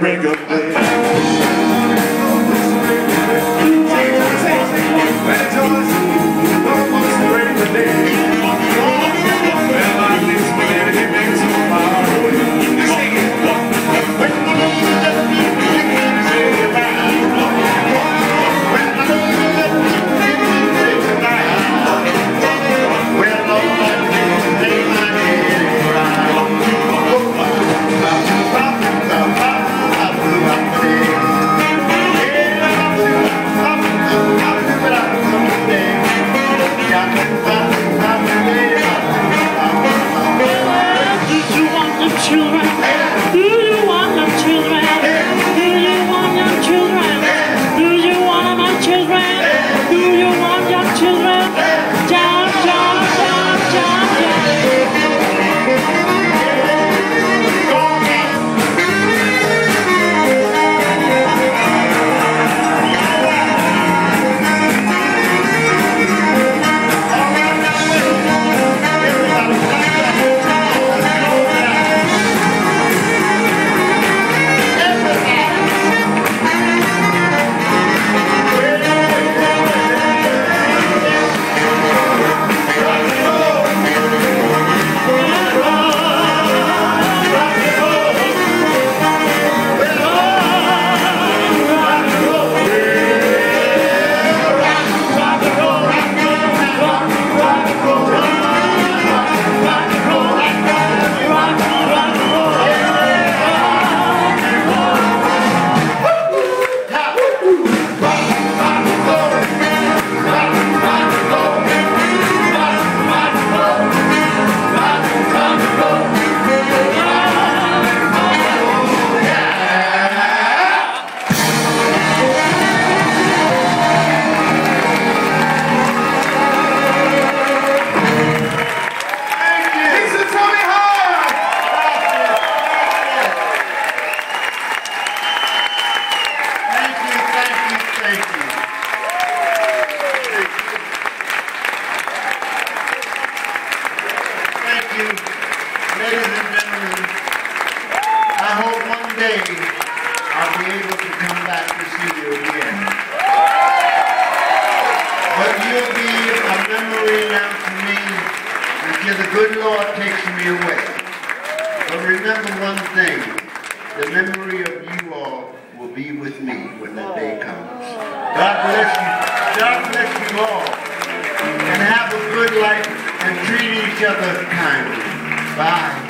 break of day. Ladies and gentlemen, I hope one day I'll be able to come back to see you again. But you'll be a memory now to me until the good Lord takes me away. But remember one thing, the memory of you all will be with me when that day comes. God bless you. God bless you all. And have a good life and treat each other kindly. Bye.